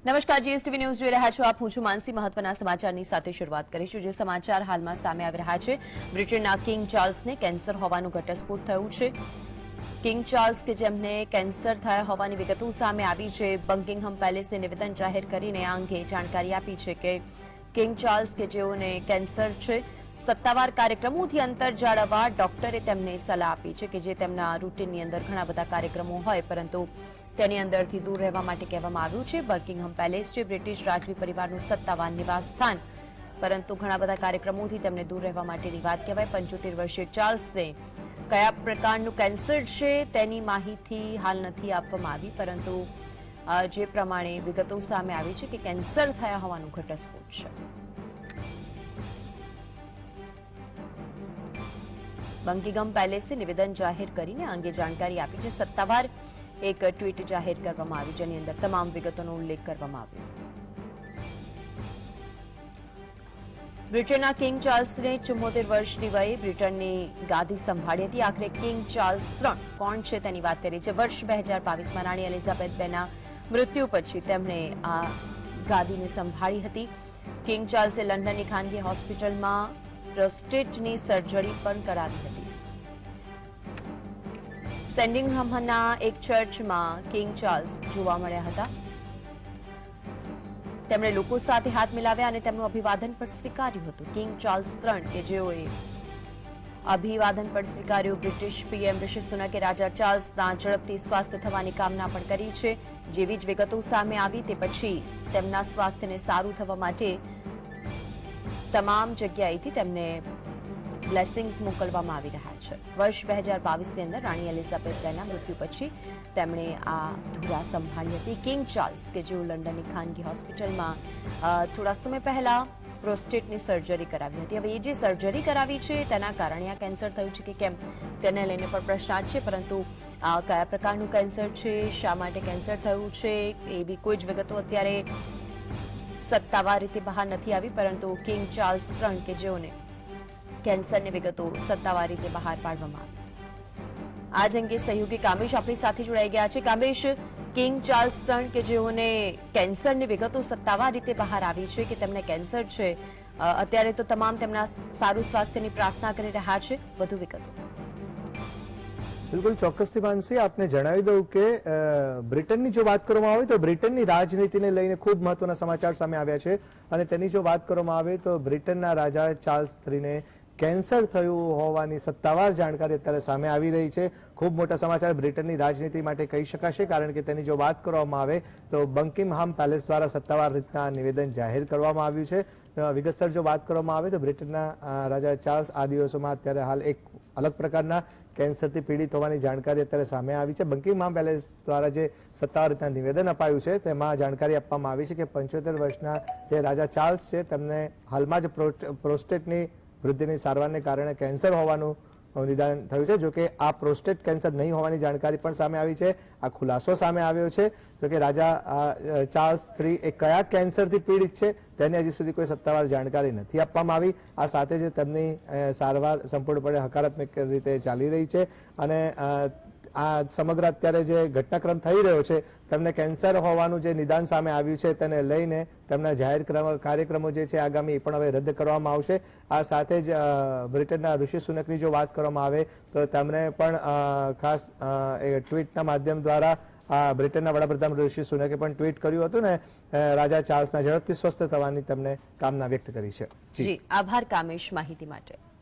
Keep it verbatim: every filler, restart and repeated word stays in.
નમસ્કાર, GSTV news જોઈ રહ્યા છો આપ। હું છું માનસી। મહત્વના સમાચારની સાથે શરૂઆત કરીશું। જે સમાચાર હાલમાં સામે આવી રહ્યા છે, બ્રિટનના કિંગ ચાર્લ્સને કેન્સર હોવાનું ઘટસ્ફોટ થયું છે। કિંગ ચાર્લ્સ કે જેમને કેન્સર થયા હોવાની વિગતો સામે આવી છે। બકિંગહામ પેલેસે નિવેદન જાહેર કરીને આ અંગે જાણકારી આપી છે કે કિંગ ચાર્લ્સ કે જેઓને કેન્સર છે, સત્તાવાર કાર્યક્રમોથી અંતર જાળવવા ડોક્ટરે તેમને સલાહ આપી છે કે જે તેમના રૂટીનની અંદર ઘણા બધા કાર્યક્રમો હોય, પરંતુ તેની અંદરથી દૂર રહેવા માટે કહેવામાં આવ્યું છે। બકિંગહામ પેલેસ છે બ્રિટિશ રાજવી પરિવારનું સત્તાવાર નિવાસ સ્થાન, પરંતુ ઘણા બધા કાર્યક્રમોથી તેમને દૂર રહેવા માટેની વાત કહેવાય। પંચોતેર વર્ષીય ચાર્લ્સને કયા પ્રકારનું કેન્સર છે તેની માહિતી હાલ નથી આપવામાં આવી, પરંતુ જે પ્રમાણે વિગતો સામે આવી છે કે કેન્સર થયા હોવાનું ઘટસ્ફોટ છે। બકિંગહામ પેલેસે નિવેદન જાહેર કરીને આ અંગે જાણકારી આપી છે। સત્તાવાર એક ટ્વીટ જાહેર કરવામાં આવી, જેની અંદર તમામ વિગતોનો ઉલ્લેખ કરવામાં આવ્યો। બ્રિટનના કિંગ ચાર્લ્સને ચુમ્મોતેર વર્ષની વયે બ્રિટનની ગાદી સંભાળી હતી। આખરે કિંગ ચાર્લ્સ ત્રણ કોણ છે તેની વાત કરી છે। વર્ષ બે હજાર બાવીસમાં રાણી એલિઝાબેથ બેના મૃત્યુ પછી તેમણે આ ગાદીને સંભાળી હતી। કિંગ ચાર્લ્સે લંડનની ખાનગી હોસ્પિટલમાં પ્રોસ્ટેટની સર્જરી પણ કરાવી હતી। સેન્ડિંગહામના એક ચર્ચમાં કિંગ ચાર્લ્સ જોવા મળ્યા હતા। તેમણે લોકો સાથે હાથ મિલાવ્યા અને તેમનું અભિવાદન પણ સ્વીકાર્યું હતું। કિંગ ચાર્લ્સ ત્રણ કે જેઓએ અભિવાદન પણ સ્વીકાર્યું। બ્રિટિશ પીએમ ઋષિ સુનકે રાજા ચાર્લ્સના ઝડપથી સ્વાસ્થ્ય થવાની કામના પણ કરી છે। જેવી જ વિગતો સામે આવી તે પછી તેમના સ્વાસ્થ્યને સારું થવા માટે તમામ જગ્યાએથી તેમને બ્લેસિંગ્સ મોકલવામાં આવી રહ્યા છે। વર્ષ બે હજાર બાવીસની અંદર રાણી એલિઝાબેથ બેના મૃત્યુ પછી તેમણે આ ધુરા સંભાળી હતી। કિંગ ચાર્લ્સ કે જેઓ લંડનની ખાનગી હોસ્પિટલમાં થોડા સમય પહેલા પ્રોસ્ટેટની સર્જરી કરાવી હતી। હવે એ જે સર્જરી કરાવી છે તેના કારણે આ કેન્સર થયું છે કે કેમ તેને લઈને પણ પ્રશ્નાર્થ છે, પરંતુ આ કયા પ્રકારનું કેન્સર છે, શા માટે કેન્સર થયું છે, એવી કોઈ જ વિગતો અત્યારે સત્તાવાર રીતે બહાર નથી આવી, પરંતુ કિંગ ચાર્લ્સ ત્રણ કે જેઓને કેન્સરની વિગતો સત્તાવાર રીતે બહાર પાડવામાં આવી। આજ અંગે સહયોગી કામેશ આપણી સાથે જોડાઈ ગયા છે। કામેશ, કિંગ ચાર્લ્સ ત્રણ કે જેઓને કેન્સરની વિગતો સત્તાવાર રીતે બહાર આવી છે કે તેમને કેન્સર છે, અત્યારે તો તમામ તેમના સારું સ્વાસ્થ્યની પ્રાર્થના કરી રહ્યા છે, વધુ વિગતો? બિલકુલ ચોક્કસથી માનસી, આપને જણાવી દઉં કે બ્રિટનની જો વાત કરવામાં આવે તો બ્રિટનની રાજનીતિને લઈને ખૂબ મહત્વના સમાચાર સામે આવ્યા છે। અને તેની જો વાત કરવામાં આવે તો બ્રિટનના રાજા ચાર્લ્સ ત્રીને કેન્સર થયું હોવાની સત્તાવાર જાણકારી અત્યારે સામે આવી રહી છે। ખૂબ મોટા સમાચાર બ્રિટનની રાજનીતિ માટે કહી શકાશે, કારણ કે તેની જો વાત કરવામાં આવે તો બકિંગહામ પેલેસ દ્વારા સત્તાવાર રીતના નિવેદન જાહેર કરવામાં આવ્યું છે। વિગતસર જો વાત કરવામાં આવે તો બ્રિટનના રાજા ચાર્લ્સ આ દિવસોમાં અત્યારે હાલ એક અલગ પ્રકારના કેન્સરથી પીડિત હોવાની જાણકારી અત્યારે સામે આવી છે। બકિંગહામ પેલેસ દ્વારા જે સત્તાવાર રીતના નિવેદન અપાયું છે તેમાં જાણકારી આપવામાં આવી છે કે પંચોતેર વર્ષના જે રાજા ચાર્લ્સ છે તેમને હાલમાં જ પ્રોસ્ટેટની વૃદ્ધિની સારવારને કારણે કેન્સર હોવાનું નિદાન થયું છે। જોકે આ પ્રોસ્ટેટ કેન્સર નહીં હોવાની જાણકારી પણ સામે આવી છે। આ ખુલાસો સામે આવ્યો છે। જોકે રાજા ચાર્લ્સ ત્રી એ કયા કેન્સરથી પીડિત છે તેની હજી સુધી કોઈ સત્તાવાર જાણકારી નથી આપવામાં આવી। આ સાથે જ તેમની સારવાર સંપૂર્ણપણે હકારાત્મક રીતે ચાલી રહી છે અને આ સમગ્ર અત્યારે જે ઘટનાક્રમ થઈ રહ્યો છે તેમને કેન્સર હોવાનું જે નિદાન સામે આવ્યું છે તેને લઈને તેમના જાહેર કાર્યક્રમો જે છે આગામી પણ હવે રદ કરવામાં આવશે। આ સાથે જ બ્રિટનના ઋષિ સુનકની જો વાત કરવામાં આવે તો તેમણે પણ ખાસ ટ્વીટના માધ્યમ દ્વારા બ્રિટનના વડાપ્રધાન ઋષિ સુનકે પણ ટ્વીટ કર્યું હતું ને રાજા ચાર્લ્સના ઝડપથી સ્વસ્થ થવાની તેમણે કામના વ્યક્ત કરી છે। જી, આભાર કામેશ માહિતી માટે।